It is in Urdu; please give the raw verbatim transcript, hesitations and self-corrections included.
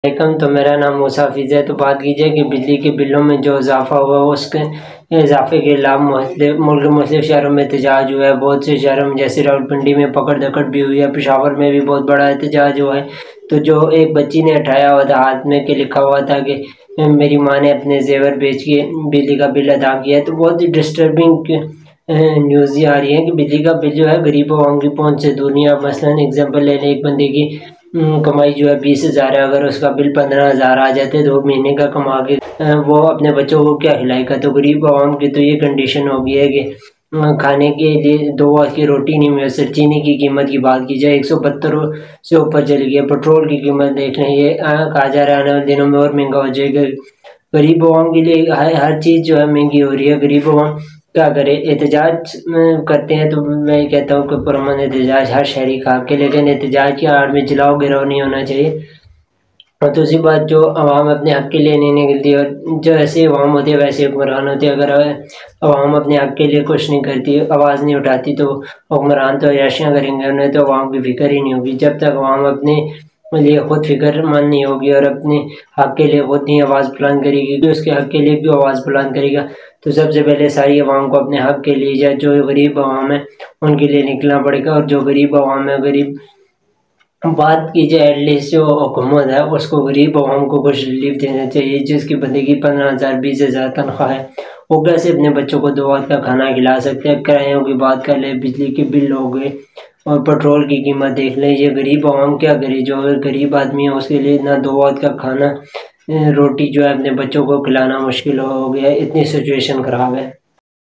علیکم، تو میرا نام موسیٰ حفیظ ہے۔ تو بات کی جائے کہ بجلی کے بلوں میں جو اضافہ ہوا ہے اس کے اضافے کے خلاف ملک کے مختلف شہروں میں احتجاج ہوا ہے۔ بہت سے شہروں میں جیسے راولپنڈی میں پکڑ دھکڑ بھی ہوئی ہے، پشاور میں بھی بہت بڑا احتجاج ہوا ہے۔ تو جو ایک بچی نے اٹھایا ہوا تھا ہاتھ میں کہ لکھا ہوا تھا کہ میری ماں نے اپنے زیور بیچ کے بجلی کا بل ادا کیا ہے، تو بہت ہی ڈسٹربنگ نیوز یہ آ رہی ہے کہ بجلی کا بل جو ہے غریب عوام کی پہنچ سے دور نہیں ہے۔ مثلاً ایگزامپل لے لیں، ایک بندے کی کمائی جو ہے بیس ہزار ہے، اگر اس کا بل پندرہ ہزار آ جاتے تو وہ مہینے کا کما کے وہ اپنے بچوں کو کیا کھلائے گا؟ تو غریب عوام کی تو یہ کنڈیشن ہو گئی ہے کہ کھانے کے لیے دو وقت کی روٹی نہیں میسر۔ چینی کی قیمت کی بات کی جائے ایک سو بہتر سے اوپر چلی گئی ہے۔ پیٹرول کی قیمت دیکھ لیں، یہ کہا جا رہا ہے آنے والے دنوں میں اور مہنگا ہو جائے گا۔ غریب عوام کے لیے ہر چیز جو ہے مہنگی ہو رہی ہے۔ غریب عوام کیا کرے؟ احتجاج کرتے ہیں تو میں کہتا ہوں کہ پرامن احتجاج ہر شہری کا حق ہے، لیکن احتجاج کی آڑ میں جلاؤ گراؤ نہیں ہونا چاہیے۔ اور دوسری بات، جو عوام اپنے حق کے لیے نہیں نکلتی اور جو ایسے عوام ہوتے ہیں ویسے حکمران ہوتے ہیں، اگر عوام اپنے حق کے لیے کچھ نہیں کرتی، آواز نہیں اٹھاتی، تو حکمران تو عیاشیاں کریں گے، انہیں تو عوام کی فکر ہی نہیں ہوگی۔ جب تک عوام اپنے لیے خود فکر مند نہیں ہوگی اور اپنے حق کے لیے خود نہیں آواز بلند کرے گی، اس کے حق کے لیے کیوں آواز بلند کرے گا؟ تو سب سے پہلے ساری عوام کو اپنے حق کے لیے یا جو غریب عوام ہے ان کے لیے نکلنا پڑے گا۔ اور جو غریب عوام ہے، غریب بات کی جائے ایٹ لیسٹ جو حکومت ہے اس کو غریب عوام کو کچھ ریلیف دینا چاہیے۔ جس کی بندے کی پندرہ ہزار بیس ہزار تنخواہ ہے، وہ کیسے اپنے بچوں کو دو وقت کا کھانا کھلا سکتے ہیں؟ کرایوں کی بات کر لیں، بجلی کے بل ہو گئے اور پیٹرول کی قیمت دیکھ لیں، یہ غریب عوام کیا کرے؟ جو غریب آدمی ہے اس کے لیے نہ دو وقت کا کھانا، روٹی جو ہے اپنے بچوں کو کھلانا مشکل ہو گیا ہے، اتنی سچویشن خراب ہے۔